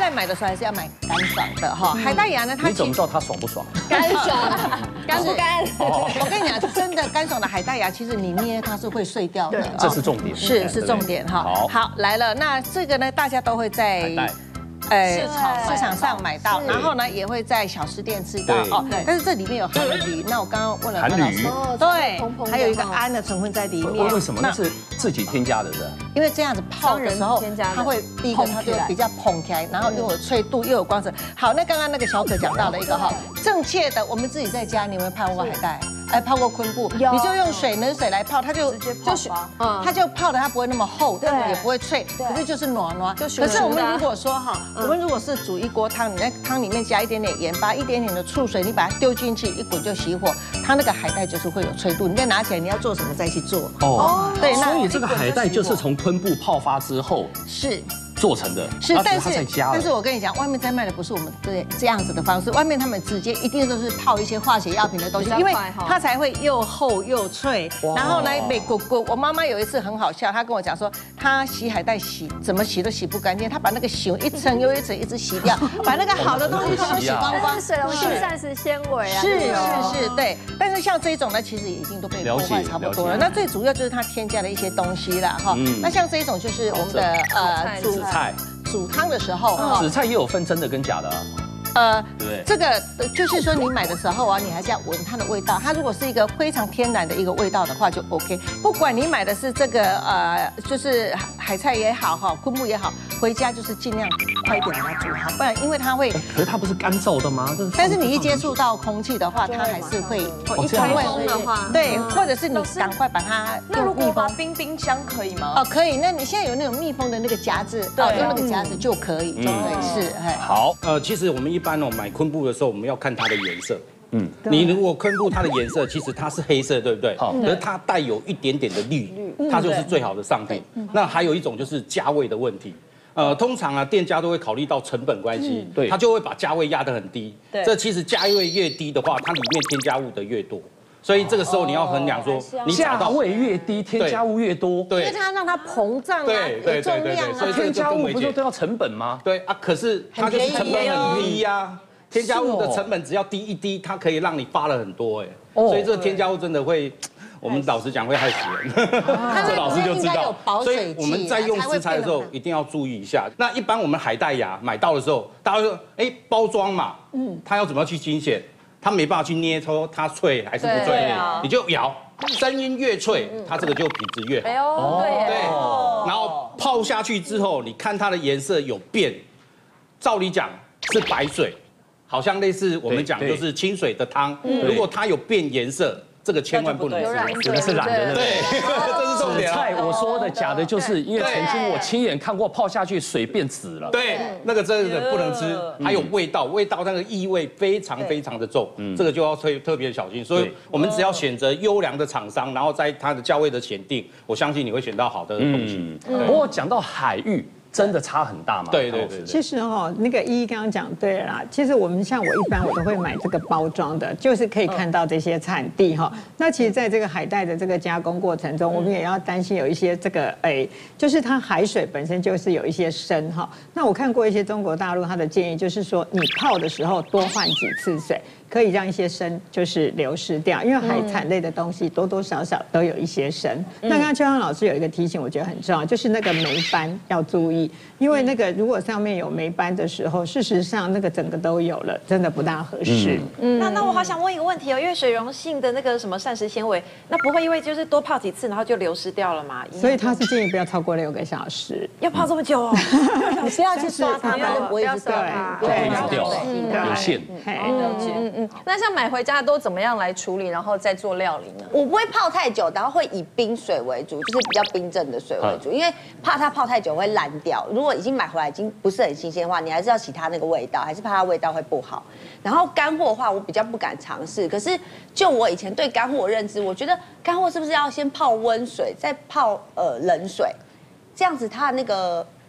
在买的时候还是要买干爽的哈。海带芽呢，它你怎么知道它爽不爽？ 干爽，干不干？ 我跟你讲，真的干爽的海带芽，其实你捏它是会碎掉的， 这是重点， 是重点哈。好，来了，那这个呢，大家都会在市场上买到，然后呢也会在小吃店吃到哦。但是这里面有含了铝，那我刚刚问了潘老师，对，还有一个氨的成分在里面。 为什么？那是自己添加的，是吧？ 因为这样子泡的时候，它会第一个它就比较蓬起来，然后又有脆度又有光泽。好，那刚刚那个小可讲到了一个哈，正确的，我们自己在家你有没有泡过海带？泡过昆布，你就用冷水来泡，它就它就泡的它不会那么厚，但也不会脆，可是就是软软。可是我们如果说哈，我们如果是煮一锅汤，你在汤里面加一点点盐巴，一点点的醋水，你把它丢进去一滚就熄火，它那个海带就是会有脆度。你再拿起来，你要做什么再去做。哦，对， 所以这个海带就是从昆布泡发之后是做成的， 是，但是我跟你讲，外面在卖的不是我们这样子的方式，外面他们直接一定都是泡一些化学药品的东西，因为它才会又厚又脆。然后呢，美国我妈妈有一次很好笑，她跟我讲说，她洗海带怎么洗都洗不干净，她把那个洗一层又一层一直洗掉，把那个好的东西都洗光光。 水溶性膳食纤维啊， 是，对。但是像这一种呢，其实已经都被破坏差不多了。那最主要就是它添加了一些东西啦，哈。那像这一种就是我们的煮汤的时候， 紫菜也有分真的跟假的啊。对， 这个就是说你买的时候啊，你还是要闻它的味道。它如果是一个非常天然的一个味道的话，就 OK。不管你买的是这个就是海菜也好哈，昆布也好，回家就是尽量快一点把它煮好，不然因为它会。 可是它不是干燥的吗？ 但是你一接触到空气的话，它还是会一开封的话， 对，或者是你赶快把它。 那如果把冰箱可以吗？ 哦，可以。那你现在有那种密封的那个夹子，用那个夹子就可以，是。 好，其实我们一般买昆布的时候，我们要看它的颜色。你如果昆布它的颜色其实它是黑色，对不对？可是它带有一点点的绿，它就是最好的上品。那还有一种就是价位的问题。通常啊，店家都会考虑到成本关系，对，他就会把价位压得很低。这其实价位越低的话，它里面添加物的越多。所以这个时候你要衡量说，你价位越低，添加物越多， 对，因为它让它膨胀啊，有重量啊， 所以添加物不是都要成本吗？ 对啊，可是它就是成本很低呀。添加物的成本只要低一滴，它可以让你发了很多哎，所以这个添加物真的会，我们老实讲会害死人。这老师就知道，所以我们在用食材的时候一定要注意一下。那一般我们海带芽买到的时候，大家说，包装嘛，它要怎么样去精选？它没办法去捏出它脆还是不脆，你就摇，声音越脆，它这个就品质越好。 哎呦，对， 然后泡下去之后，你看它的颜色有变，照理讲是白水。好像类似我们讲就是清水的汤，如果它有变颜色，这个千万不能吃， 只能是懒人的。 对，这是重点。 紫菜我说的假的，就是因为曾经我亲眼看过泡下去水变紫了。 对，那个真的不能吃，还有味道那个异味非常非常的重，这个就要特别小心。所以我们只要选择优良的厂商，然后在它的价位的选定，我相信你会选到好的东西。 不过讲到海域。真的差很大吗？ 对。 其实那个依依刚刚讲对了啦。其实我们像我一般我都会买这个包装的，就是可以看到这些产地哈。那其实在这个海带的这个加工过程中，我们也要担心有一些这个就是它海水本身就是有一些砷哈。那我看过一些中国大陆它的建议就是说，你泡的时候多换几次水。可以让一些砷就是流失掉，因为海产类的东西多多少少都有一些砷。那刚刚邱阳老师有一个提醒，我觉得很重要，就是那个霉斑要注意，因为那个如果上面有霉斑的时候，事实上那个整个都有了，真的不大合适。 那我好想问一个问题哦，因为水溶性的那个什么膳食纤维，那不会因为就是多泡几次然后就流失掉了吗？ 所以他是建议不要超过6个小时。 要泡这么久哦？ 你不要去刷它，它就不会一直掉， 有限。 那像买回家都怎么样来处理，然后再做料理呢？ 我不会泡太久，然后会以冰水为主，就是比较冰镇的水为主，因为怕它泡太久会烂掉。如果已经买回来已经不是很新鲜的话，你还是要洗它那个味道，还是怕它味道会不好。然后干货的话，我比较不敢尝试。可是就我以前对干货的认知，我觉得干货是不是要先泡温水，再泡冷水，这样子它那个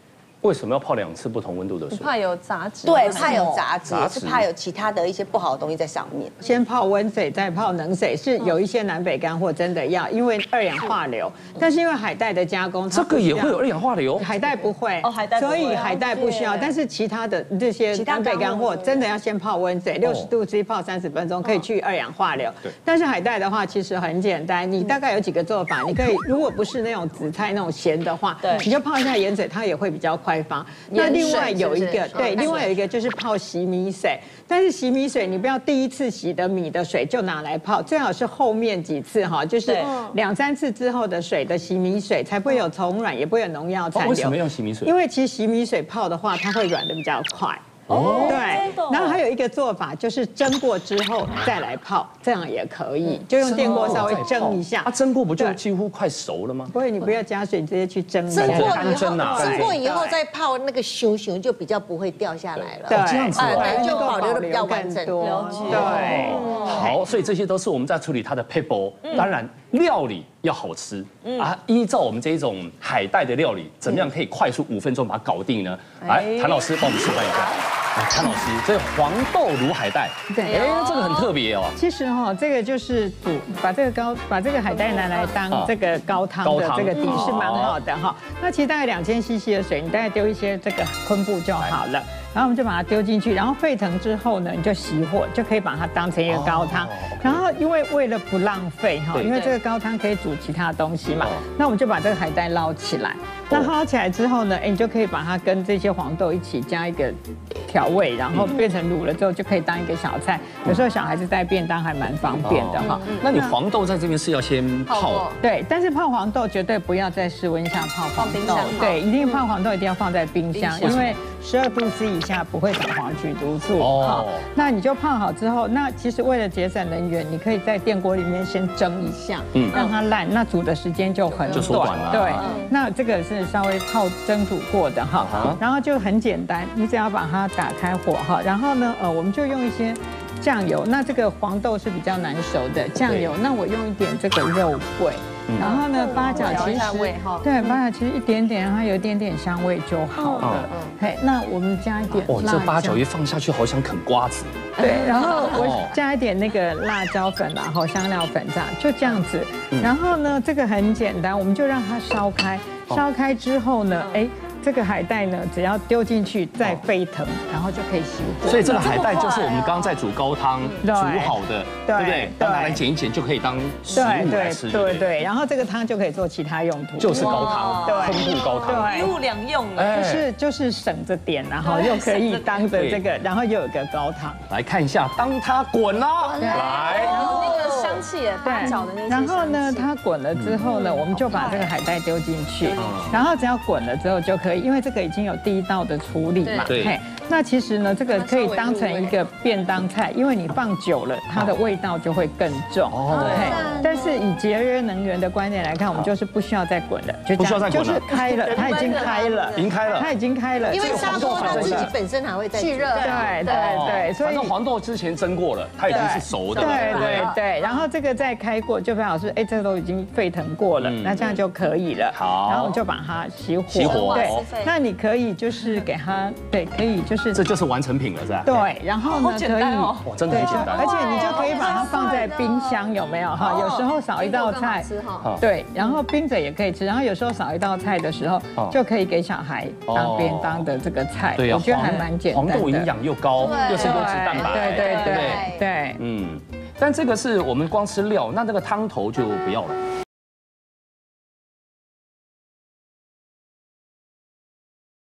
为什么要泡2次不同温度的水？ 怕有杂质。 对，怕有杂质，是怕有其他的一些不好的东西在上面。 先泡温水，再泡冷水，是有一些南北干货真的要，因为2氧化硫。但是因为海带的加工， 这个也会有2氧化硫。 海带不会， 海带不会， 所以海带不需要。但是其他的这些南北干货真的要先泡温水，60度 C 泡30分钟，可以去2氧化硫。但是海带的话，其实很简单，你大概有几个做法，你可以如果不是那种紫菜那种咸的话，你就泡一下盐水，它也会比较快发。那另外有一个，对，另外有一个就是泡洗米水，但是洗米水你不要第一次洗的米的水就拿来泡，最好是后面几次哈，就是2、3次之后的水的洗米水才不会有虫卵，也不会有农药残留。 为什么用洗米水？ 因为其实洗米水泡的话，它会软的比较快。对，然后还有一个做法就是蒸过之后再来泡，这样也可以，就用电锅稍微蒸一下。 它蒸过不就几乎快熟了吗？ 不会，你不要加水，你直接去蒸。 蒸过以后再泡那个熊熊就比较不会掉下来了。 对， 这样子对，就保留的比较完整。 对， 好，所以这些都是我们在处理它的配方。当然，料理要好吃啊，依照我们这一种海带的料理，怎么样可以快速5分钟把它搞定呢？来，谭老师帮我们示范一下。谭老师，这黄豆卤海带， 对， 这个很特别哦。 其实哈，这个就是把这个海带拿来当这个高汤的这个底是蛮好的哈。那其实大概2000 CC 的水，你大概丢一些这个昆布就好了。然后我们就把它丢进去，然后沸腾之后呢，你就熄火，就可以把它当成一个高汤。然后为了不浪费哈，因为这个高汤可以煮其他东西嘛，那我们就把这个海带捞起来。那捞起来之后呢，你就可以把它跟这些黄豆一起加一个调味，然后变成卤了之后就可以当一个小菜。有时候小孩子带便当还蛮方便的哈。 那你黄豆在这边是要先泡？ 对，但是泡黄豆绝对不要在室温下泡黄豆，对，一定泡黄豆一定要放在冰箱，因为12度 C 以下不会长黄曲毒素。好，那你就泡好之后，那其实为了节省能源，你可以在电锅里面先蒸一下，让它烂，那煮的时间就很短。对，那这个是稍微蒸煮过的哈，然后就很简单，你只要把它打开火哈，然后呢，我们就用一些酱油，那这个黄豆是比较难熟的酱油，那我用一点这个肉桂。然后呢，八角其实对八角其实一点点，让它有一点点香味就好了。嘿，那我们加一点辣椒。 这八角一放下去，好想啃瓜子。 对，然后我加一点那个辣椒粉，然后香料粉这样，就这样子。然后呢，这个很简单，我们就让它烧开。烧开之后呢，这个海带呢，只要丢进去再沸腾，然后就可以熄火。 所以这个海带就是我们刚刚在煮高汤煮好的，对不对？拿来剪一剪就可以当食物来吃。 对，然后这个汤就可以做其他用途， 就是高汤，昆布高汤， 一物两用。 就是省着点，然后又可以当着这个，然后又有个高汤。 来看一下，当它滚了，来， 然后那个香气也八角的那些。 然后呢，它滚了之后呢，我们就把这个海带丢进去，然后只要滚了之后就可以。因为这个已经有第一道的处理嘛， 对。 那其实呢，这个可以当成一个便当菜，因为你放久了，它的味道就会更重。对。但是以节约能源的观念来看，我们就是不需要再滚了，就这样，就是开了，它已经开了，它已经开了。 因为砂锅它自己本身还会再去热， 对， 所以黄豆之前蒸过了，它已经是熟的。 对。然后这个再开过，就表示这个都已经沸腾过了，那这样就可以了。 好。 然后我们就把它熄火。对。那你可以就是给它，对，可以就是， 这就是完成品了，是吧？ 对，然后呢，可以， 哇，真的很简单， 而且你就可以把它放在冰箱，有没有哈？有时候少一道菜，对，然后冰着也可以吃，然后有时候少一道菜的时候，就可以给小孩当便当的这个菜，我觉得还蛮简单的。 黄豆营养又高，又是优质蛋白， 对， 但这个是我们光吃料，那个汤头就不要了。